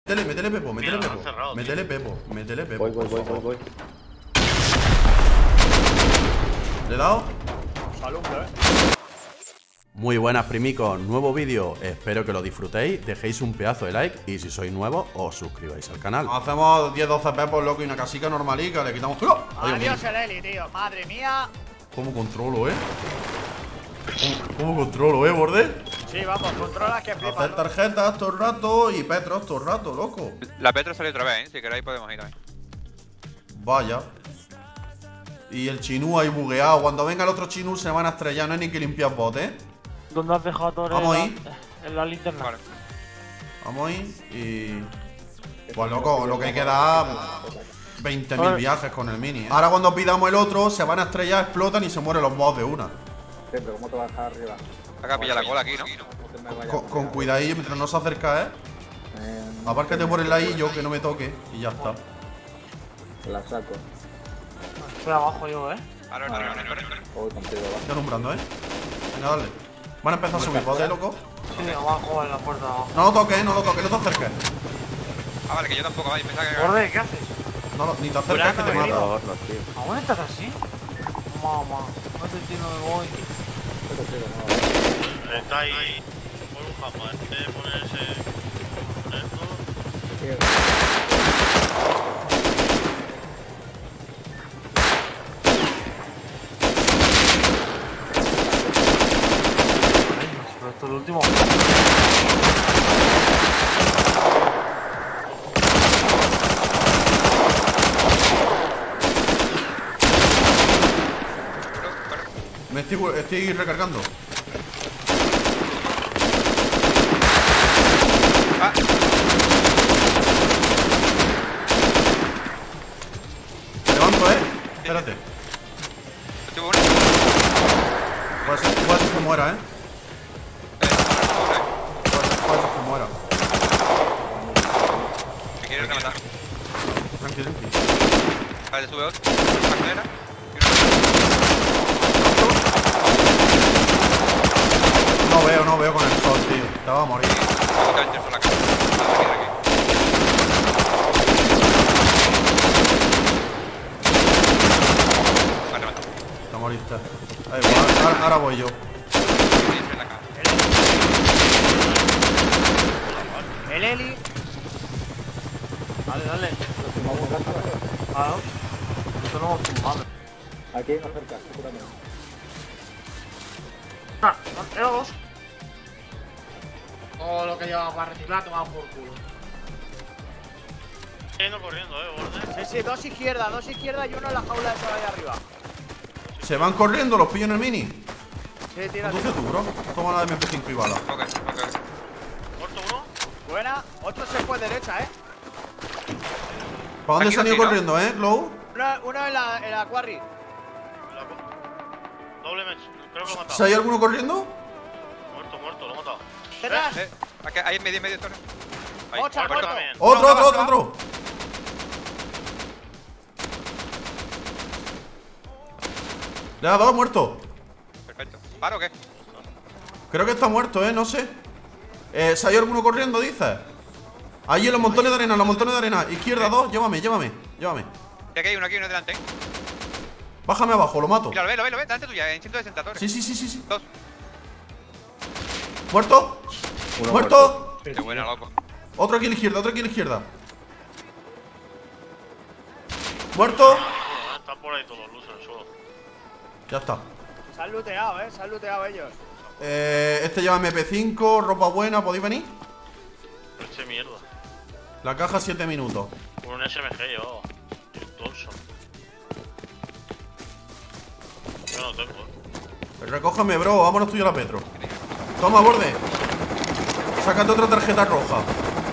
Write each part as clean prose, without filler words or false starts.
Métele pepo, métele Mira, pepo. lo han cerrado, Métele pepo, métele pepo. Voy. ¿Le he dado? Salud, Muy buenas, primicos, nuevo vídeo, espero que lo disfrutéis, dejéis un pedazo de like y si sois nuevos, os suscribáis al canal. Hacemos 10-12 pepos, loco, y una casica normalica, le quitamos... ¡Oh! Adiós el Eli, tío. Madre mía. ¿Cómo controlo, ¿Cómo controlo, borde? Sí, vamos, controla que flipa. Hacer tarjetas todo el rato y petros todo el rato, loco. La Petro salió otra vez, si queréis podemos ir también. Vaya. Y el chinú ahí bugueado, cuando venga el otro chinú se van a estrellar, no hay ni que limpiar botes. ¿Dónde has dejado todo Vamos ahí. en la linterna? Vale. Vamos ahí y... Pues loco, lo que hay que dar 20.000 viajes con el mini, Ahora cuando pidamos el otro, se van a estrellar, explotan y se mueren los bots de una. Pero ¿cómo te vas a dejar arriba? Acá pilla la cola aquí, ¿no? Con cuidadillo mientras no se acerca, Apárcate por el ladillo, que no me toque y ya está. La saco. Estoy abajo yo, Ahora, Voy contigo, va. Estoy alumbrando, Venga, dale. Van a empezar a subir botes, loco. Sí, abajo en la puerta de abajo. No lo toques, no te acerques. Ah, vale, que yo tampoco, vale, pensaba que... Borde, ¿qué haces? Ni te acerques que te mata. ¿Aún estás así? Mamá, no te entiendo, me voy. Está ahí. Por un japa, en vez de ponerse. Poner todo. Pero esto es el último. Me estoy recargando. Ah, Me levanto, Espérate. estoy bueno. Puede ser que muera, Puede ser que muera. Me quiere rematar. Tranqui. Vale, sube otro. Una escalera. No veo con el sol, tío. Te va a morir. Otra vez por la casa. Aquí. Vale, remata. Te moriste. Ahora voy yo. En la casa. El Eli. Dale. Lo tumbamos rápido. Claro. Esto no es tumbado. Aquí hay más cerca, cúrame. Era dos. Todo lo que llevaba para reciclar tomado por culo. Está yendo corriendo, borde. Sí, dos izquierdas y uno en la jaula esa de ahí arriba. Se van corriendo, los pillo en el mini. Sí, tira. Conduce tú, bro. Toma la MP5 y bala. Ok. Muerto uno. Buena. Otro se fue derecha, ¿Para dónde Aquí se han ido no, corriendo, Glow? Uno en la quarry. Doble match. Creo que lo he matado. ¿Si hay alguno corriendo? Muerto, lo he matado. Detrás. Aquí, ahí en medio, torre. Ahí, Ocha, muerto. también. Otro. Le ha dado muerto. Perfecto. ¿Paro o qué? Creo que está muerto, no sé. ¿Si hay alguno corriendo, dices? Ahí en los montones de arena, Izquierda, dos, llévame. Aquí hay uno delante, Bájame abajo, lo mato. Mira, lo ve, delante tuya, en 160 torres. Sí. Dos. ¿Muerto? Uno ¿Muerto? Qué buena, loco. Otro aquí a la izquierda, ¿Muerto? Están por ahí todos los losers en el suelo. Ya está. Se han looteado, ellos. Este lleva MP5, ropa buena, ¿podéis venir? Eche mierda. La caja 7 minutos. Por un SMG llevaba. Y un Thompson. Yo no tengo, Recógeme, bro, vámonos tú y a la Petro. Toma, borde. Sácate otra tarjeta roja.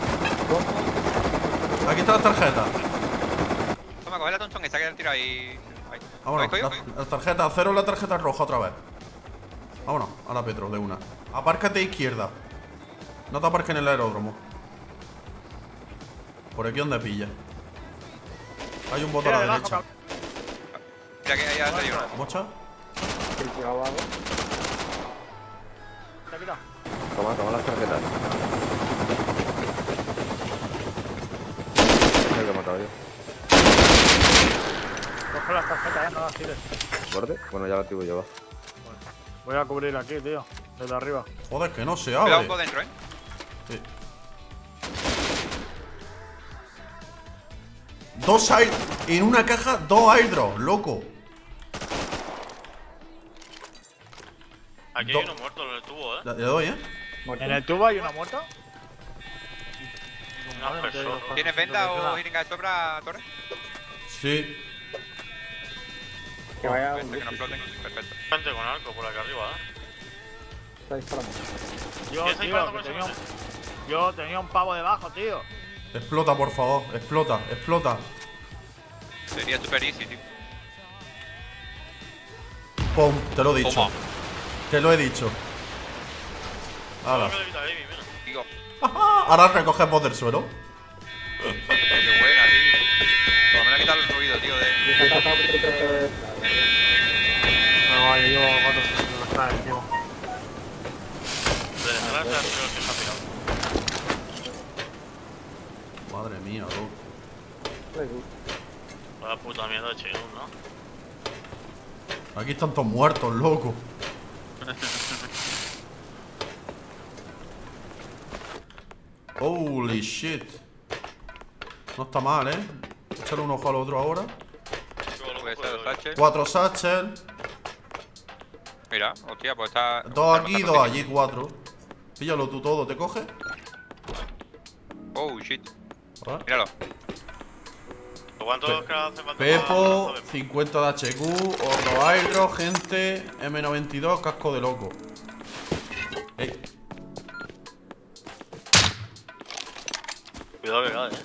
Aquí está la tarjeta. Toma, coge la Thompson esa que han tirado ahí. Vámonos, la tarjeta, cero la tarjeta roja otra vez. Vámonos, a la Petro, de una. Apárcate a izquierda. No te aparques en el aeródromo. Por aquí donde pilla. Hay un botón a la derecha. Mira que ahí ha salido uno. ¿Mocha? Sí, abajo. Te ha quitado. Toma las tarjetas. yo. Coge las tarjetas, no las tires. ¿Borde? Bueno, ya la activo yo, va. Voy a cubrir aquí, tío. Desde arriba. Joder, que no se Cuidado un abre. poco dentro, Sí. Dos air... En una caja, dos airdrops, loco. Aquí hay uno muerto en el tubo, Le doy, Muerto. ¿En el tubo hay una muerta? Una persona. ¿Tienes venda o jeringa de sobra, Torres? Sí. Que vaya un Que no exploten. Perfecto. Gente con arco por aquí arriba, Está disparando. Yo, ¿Quién está tío, disparando que por tenía ese yo tenía un pavo debajo, tío. Explota, por favor. Explota, explota. Sería super easy, tío. Pum, te lo he dicho. Toma. Te lo he dicho. Ahora. Digo, Ahora recoges voz del suelo. qué buena, tío. Por lo menos quitar el ruido, tío, de... No, yo llevo 4 segundos atrás, tío. De detrás de arriba que se ha tirado. Madre mía, loco. Vaya puta mierda de chingón, ¿no? Aquí están todos muertos, loco. Holy shit. No está mal, Échale un ojo al otro ahora. Puede ser los H. 4 satchel. Mira, hostia, pues está... 2 aquí, 2 allí, 4. Píllalo tú todo, ¿te coge? Oh, shit. A ver. Míralo. ¿Cuánto hace falta? Pepo, 50 de HQ, otro airo, gente, M92, casco de loco. Ey, Cuidado que cae,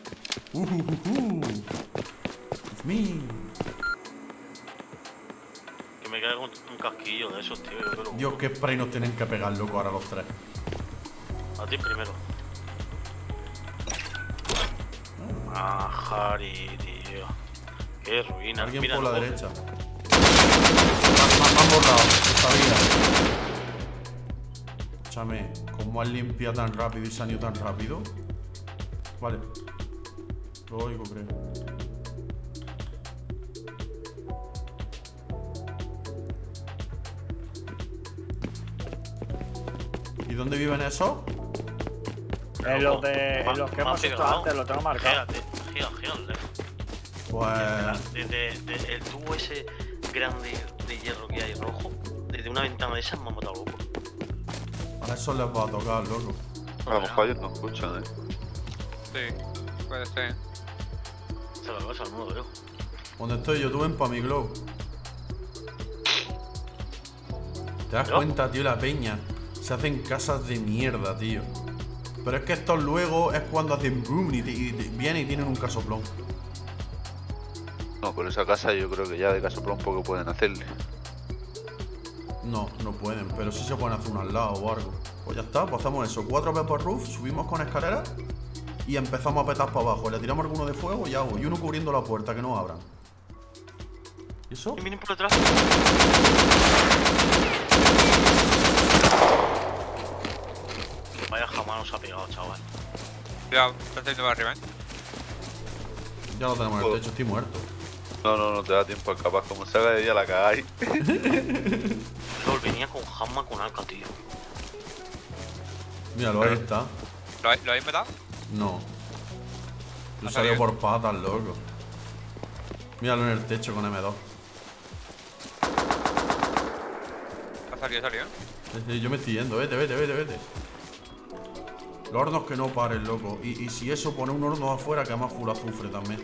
It's me. Que me caiga un casquillo de esos, tío. Yo quiero. Dios, qué spray nos tienen que pegar, loco, ahora los tres. A ti primero. Ah, Harry, tío. Qué ruina. Alguien Mira, por la no, derecha. Me han borrado, lo sabía. Escúchame, ¿cómo has limpiado tan rápido y se han ido tan rápido? Vale. Lo oigo, creo. ¿Y dónde viven esos? En los que hemos hecho antes, lo tengo marcado. Gírate, lejos. Pues... Desde el tubo ese grande de hierro que hay rojo, desde una ventana de esas me ha matado loco. a esos les va a tocar, loco. A lo mejor ellos no escuchan, Sí, puede ser. Se la cosa al modo, veo. ¿Dónde estoy yo? Tú ven pa' mi glow. ¿Te das ¿Yo? cuenta, tío? La peña se hacen casas de mierda, tío. Pero es que estos luego es cuando hacen boom y vienen y tienen un casoplón. No, por esa casa yo creo que ya de casoplón poco pueden hacerle. No, no pueden, pero sí se pueden hacer uno al lado o algo. Pues ya está, pues hacemos eso. 4 veces por roof, subimos con escaleras y empezamos a petar para abajo. Le tiramos alguno de fuego y hago. Y uno cubriendo la puerta, que no abran. ¿Y eso? Y vienen por detrás. Vaya jamás nos ha pegado, chaval. Cuidado, está haciendo para arriba, Ya lo tenemos en el techo, estoy muerto. No te da tiempo al capaz. Como se haga de día la cagáis. Lol, venía con Hamma con Alca, tío. Míralo, ahí está. ¿Lo habéis matado? No. Yo Ha salió salido. por patas, loco. Míralo en el techo con M2. Ha salido, Yo me estoy yendo, vete. Los hornos que no paren, loco. Y si eso, pone un horno afuera que además full azufre también.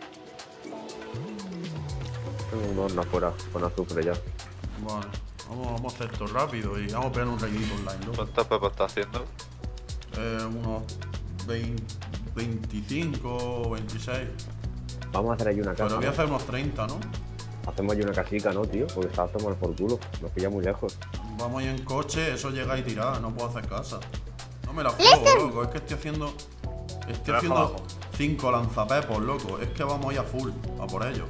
Tengo un horno afuera con azufre ya. Vale, vamos a hacer esto rápido y vamos a pegar un raidito online, loco. ¿Cuántas pepas está haciendo? Unos 25 o 26. Vamos a hacer ahí una casa. Pero voy a ¿no? hacer unos 30, ¿no? Hacemos ahí una casica, ¿no, tío? Porque está a tomar por culo. Nos pilla muy lejos. Vamos ahí en coche, eso llega y tirar, no puedo hacer casa. No me la juego, loco, es que estoy haciendo 5 lanzapepos, loco. Es que vamos ahí a full, a por ello.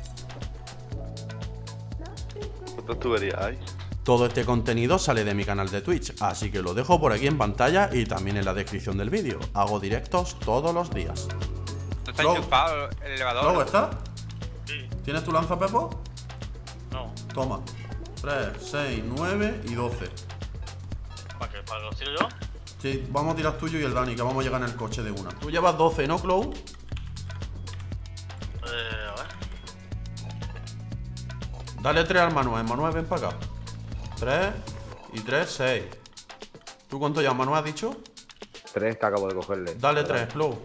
¿Cuántas tuberías hay? Todo este contenido sale de mi canal de Twitch, así que lo dejo por aquí en pantalla y también en la descripción del vídeo. Hago directos todos los días. está Flow. enchufado el elevador. ¿Luego está? Sí. ¿Tienes tu lanza, Pepo? No. Toma. 3, 6, 9 y 12. ¿Para qué? ¿Para que lo tiro yo? Sí, vamos a tirar tuyo y el Dani, que vamos a llegar en el coche de una. Tú llevas 12, ¿no, Clow? A ver. Dale 3 al Manuel. Manuel, ven para acá. 3 y 3, 6. ¿Tú cuánto llevas, Manuel, has dicho? 3 que acabo de cogerle. Dale 3, Clow.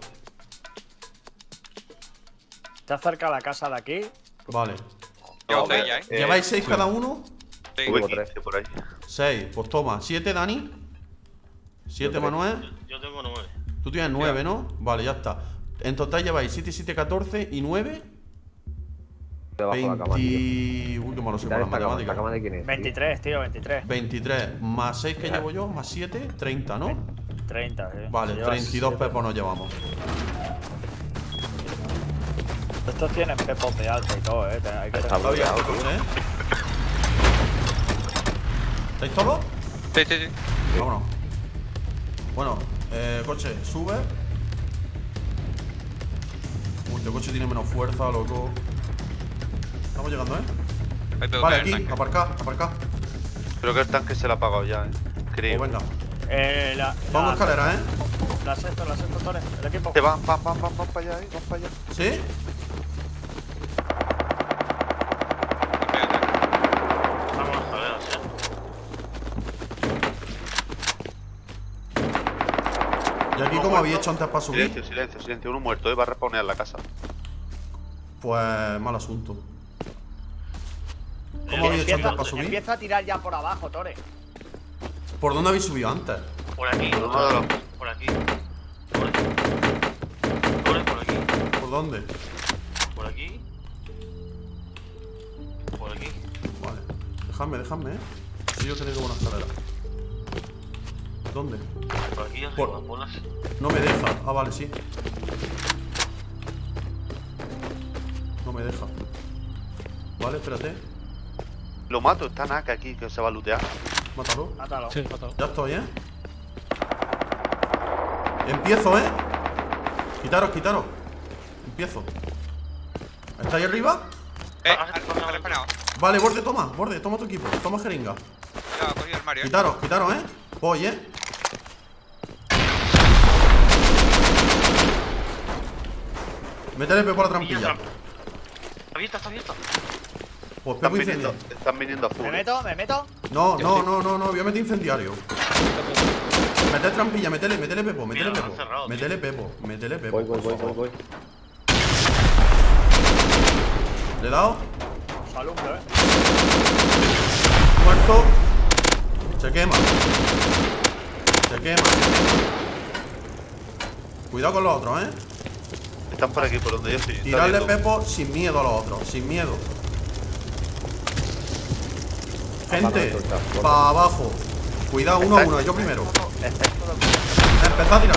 Está cerca la casa de aquí. Vale. Llevo 6 ya, ¿Lleváis 6 cada uno? Sí. Tuve Tengo 15 por ahí. 6. Pues toma. 7, Dani. 7, Manuel. Yo tengo 9. Tú tienes 9, ¿no? Vale, ya está. En total lleváis 7, 7, 14 y 9. Debajo de la cama, 20... tío. Uy, qué malo soy Quitar con las esta cama. ¿Esta matemáticas. cama de quién es? tío? 23, tío, 23. 23 más 6 que llevo yo, más 7, 30, ¿no? 30, sí. Vale, Si llevas 32 siete. pepos nos llevamos. Estos tienen pepos de alto y todo, Hay que Está Está bien, bloqueado, tío. ¿eh? ¿Estáis todos? Sí, sí, sí. Vámonos. Bueno, coche, sube. Uy, este coche tiene menos fuerza, loco. Estamos llegando, ¿eh? Ahí tengo Vale, que ver aquí, el tanque. aparcad. Creo que el tanque se lo ha apagado ya, creo. Pues venga. La Vamos escalera, ¿eh? La sexta, Torres. El equipo. Te van para allá, van para allá. ¿Sí? Vamos a las escaleras, Y aquí, como había hecho antes para subir, Silencio. Uno muerto, va a respawnear la casa. pues mal asunto. ¿Cómo había hecho antes para subir? Empieza a tirar ya por abajo, Tore. ¿Por dónde habéis subido antes? Por aquí. Por uno de los- Por aquí. Por aquí. Por aquí. ¿Por dónde? Por aquí. Por aquí. Vale. Dejadme, ¿eh? Si yo tengo buena escalera. ¿Dónde? Por aquí arriba. Por- Por las... No me deja. Ah, vale, sí. No me deja. Vale, espérate. Lo mato, está Naka aquí, que se va a lootear. Mátalo. Mátalo. Ya estoy, ¿eh? Empiezo, ¿eh? Quitaros. Empiezo. ¿Estáis arriba? Ha respawnado. Vale, Borde, toma tu equipo. Toma jeringa. Ya, ha cogido el Mario. Quitaros, ¿eh? Voy, ¿eh? Métele Pepo a la trampilla. Está abierta. Pues Pepo incendio. Están viniendo a full. ¿Me meto? No, voy a meter incendiario. Métele trampilla, métele Pepo, Mira, lo han cerrado, métele Pepo. Voy. por favor. ¿Le he dado? Alumbro, Muerto. Se quema. Cuidado con los otros, ¿eh? Están por aquí, por donde yo estoy. Está Tirarle viendo. Pepo sin miedo a los otros, sin miedo. Gente, para abajo. Cuidado, uno a uno, yo primero. Empezad a tirar.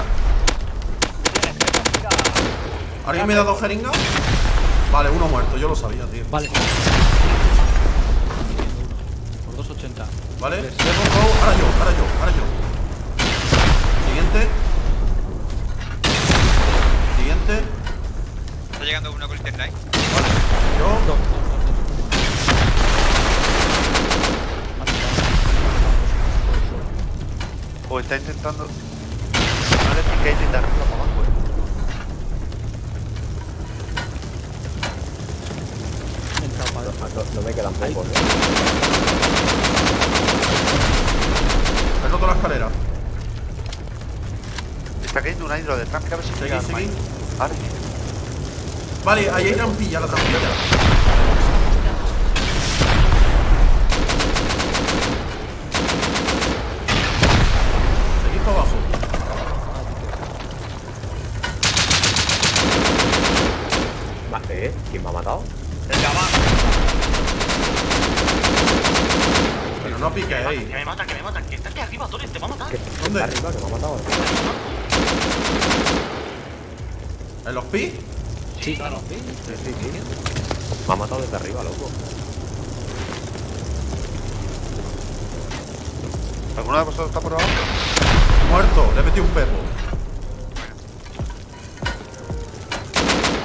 ¿Alguien me da 2 jeringas? Vale, uno muerto, yo lo sabía, tío. Vale. Por 280. ¿Vale? Ahora yo. Siguiente. Está llegando uno con el Internet. Yo. O está intentando. No le piquéis de arriba para abajo, No me quedan pocos, He roto la escalera. Está cayendo un hidro detrás, mira a ver si pega al Seguid. Mike. Ahora sí. Vale, ahí hay trampilla, la trampilla. Seguid para abajo. ¿Quién me ha matado? El de abajo. Pero no piquéis. Que me mata. Que está aquí arriba, Torres, te va a matar. ¿Dónde? Está arriba, que me ha matado. ¿En los pi? Sí. Me ha matado desde arriba, loco. ¿Alguno de vosotros está por abajo? Muerto, le he metido un pepo.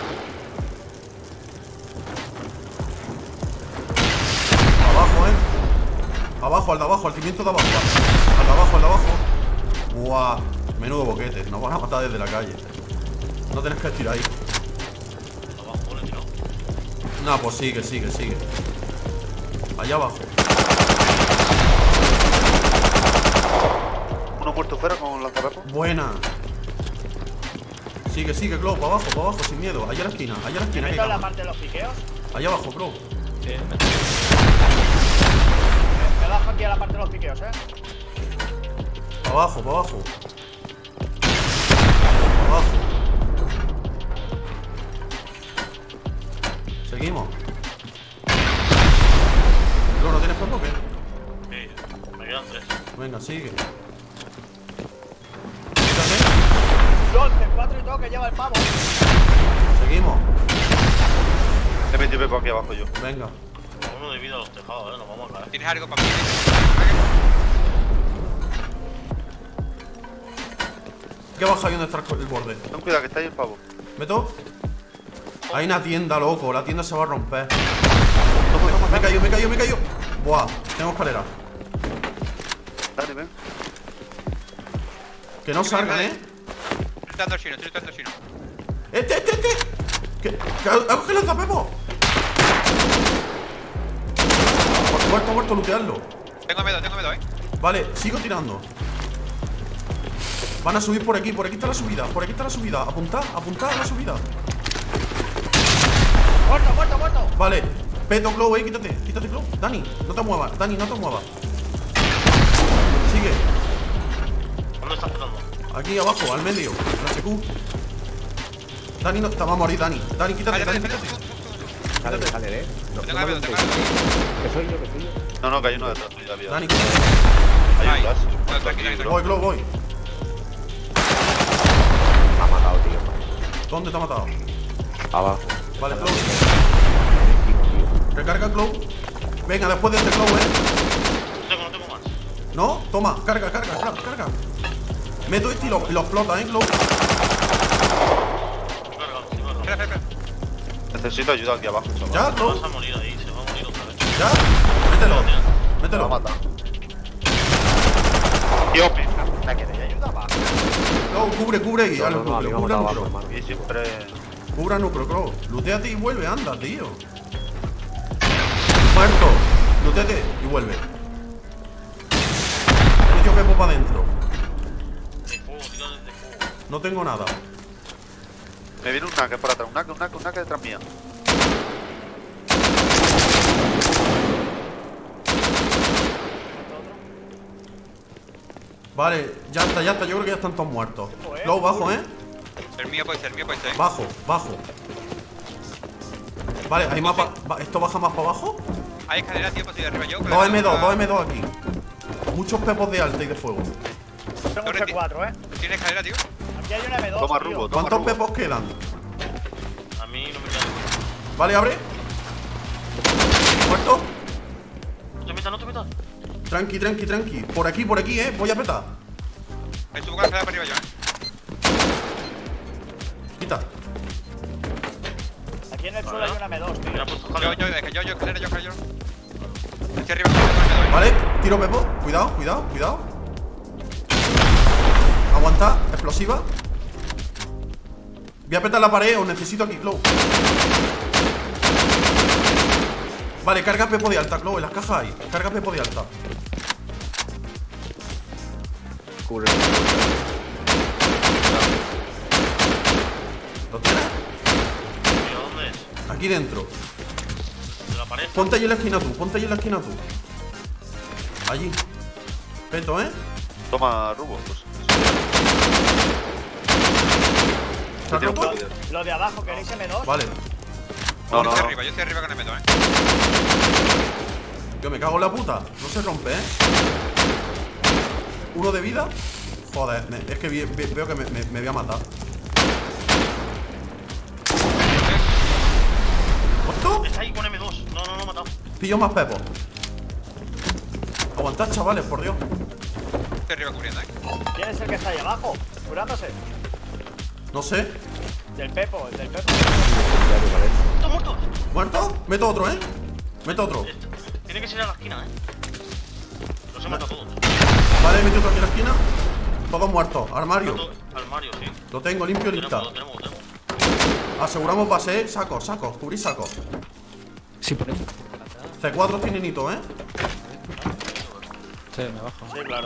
Abajo, al de abajo, al cimiento de abajo. Al de abajo, al de abajo. Buah, menudo boquete. Nos van a matar desde la calle. No tenés que estirar ahí. Abajo, le tiró. No, pues sigue, sigue, sigue. Allá abajo. Uno muerto fuera con lanzaperros. Buena. Sigue, sigue, Glow, para abajo, sin miedo. Allá a la esquina, allá a la esquina. ¿Meto en la parte de los piqueos? Allá abajo, Glow. Sí, Me bajo aquí a la parte de los piqueos, Para abajo, para abajo. Para abajo. Seguimos. Glow, ¿no tienes pepo o qué? Sí, me quedan 3. Venga, sigue. LOL, C4 y todo que lleva el pavo. Seguimos. He metido pepo aquí abajo yo. Venga. Uno de vida a los tejados, nos vamos a caer. ¿Tienes algo para mí? ¿Qué baja ahí donde está el borde? Ten cuidado que está ahí el pavo. ¿Meto? Hay una tienda, loco. La tienda se va a romper. Toma, Me cayó, me cayó, me cayó. Buah, tengo escalera. Dale, ven. Que no salgan, Estoy gritando al chino, estoy gritando al chino. ¡Este! ¿Qué coge lanza Pepo? Muerto, lootearlo. Tengo miedo, Vale, sigo tirando. Van a subir por aquí está la subida, Apuntad a la subida. Muerto. Vale, Peto, Glow, quítate, Glow. Dani, no te muevas, Sigue. ¿Dónde estás petando? Aquí abajo, al medio, la HQ. Dani, no, te va a morir, Dani. Dani, quítate, Vale, Dani, vale, quítate. Dale, dale, No, Tengo no miedo, me tengo montéis. miedo. Que soy yo. No, que hay uno detrás tuyo, había. Dani, Hay un Ay, gas. no, tranquilo. voy, Glow, voy. Me ha matado, tío. ¿Dónde te ha matado? Abajo. Vale, Glow. Encima, tío. Recarga Glow. Venga, después de este Glow, No tengo más. No, toma, carga. Meto este y lo explota, Glow. Espera. Necesito ayuda aquí abajo, chaval. Ya, Se Glow. va a morir ahí, se va a morir otra vez. Ya. Me lo Mételo. mata. Dios mío. ¿La que te ayudaba? Glow, cubre ahí. No, al no, a mí núcleo, me ha cubre al matado abajo, núcleo. hermano. Y siempre. Cubra núcleo, Glow. Looteate y vuelve, anda, tío. Muerto. Looteate y vuelve. He metido Pepo para adentro. De fuego, tira de fuego. No tengo nada. Me viene un naque por atrás. Un naque detrás mía. Vale, ya está. Yo creo que ya están todos muertos. Glow, bajo, El mío puede ser. Bajo. Vale, hay mapa. ¿Esto baja más para abajo? Hay escaleras, tío, pues estoy arriba yo. 2M2 aquí. Muchos pepos de alta y de fuego. Tengo un C4, ¿Tienes escalera, tío? Aquí hay un M2. Toma tío. rubo, toma ¿Cuántos rubo. pepos quedan? A mí no me queda. Vale, abre. Muerto. No te metas. Tranqui. Por aquí, voy a petar. Me subo con la escalera para arriba yo, Quita. Aquí en el suelo hay un M2, tío. Me ha puesto escalera. Yo, escalera, yo. Estoy arriba, con Vale, tiro pepo. Cuidado. Aguanta, explosiva. Voy a petar la pared, os necesito aquí, Glow. Vale, carga pepo de alta, Glow, en las cajas hay. Carga pepo de alta. Cubre. ¿Lo tienes? Tío, ¿dónde es? Aquí dentro. ¿De la pared? Ponte ahí en la esquina tú, Allí. Peto, Toma rubo. Pues. ¿Está roto? Lo de abajo, ¿queréis M2? Vale. No. Yo estoy arriba con el meto, Yo me cago en la puta. No se rompe, Uno de vida. Joder, es que veo que me voy a matar. ¿Muerto? Está ahí con M2. No, lo he matado. Pillo más pepos. Aguantad, chavales, por Dios. Estoy arriba cubriendo, ¿Quién es el que está ahí abajo? Curándose. No sé. Del Pepo, el del Pepo. ¡Está muerto! ¿Muerto? Meto otro, Meto otro. Tiene que ser a la esquina, matando a todos. Vale, he metido aquí en la esquina. Todos muertos. Armario. Armario, sí. Lo tengo limpio ahorita. Lo tenemos. Aseguramos base, saco. Cubrir saco. Sí, por eso. C4 tiene nito, ¿eh? Sí, me bajo. Sí, claro.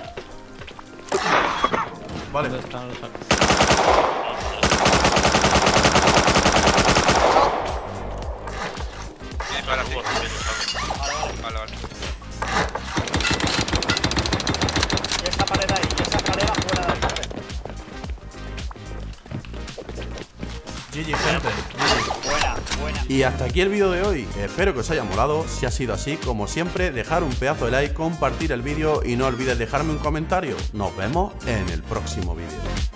¿Dónde Vale. están los sacos? Viene para ti. Vale. Y esa pared ahí, y esa pared afuera de la pared. GG, gente. Buena. Y hasta aquí el vídeo de hoy. Espero que os haya molado. Si ha sido así, como siempre, dejar un pedazo de like, compartir el vídeo y no olvides dejarme un comentario. Nos vemos en el próximo vídeo.